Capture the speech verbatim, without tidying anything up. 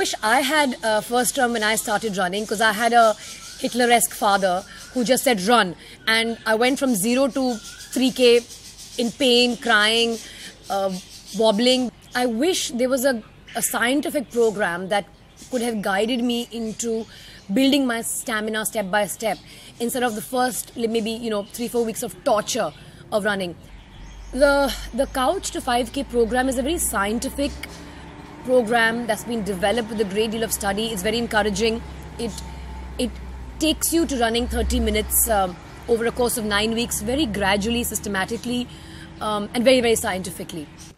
wish I had uh, first term when I started running, because I had a Hitler-esque father who just said run, and I went from zero to three K in pain, crying, uh, wobbling. I wish there was a, a scientific program that could have guided me into building my stamina step by step, instead of the first maybe you know three four weeks of torture of running. The the Couch to five K program is a very scientific program that's been developed with a great deal of study. It's very encouraging. It it takes you to running thirty minutes um, over a course of nine weeks, very gradually, systematically, um, and very very scientifically.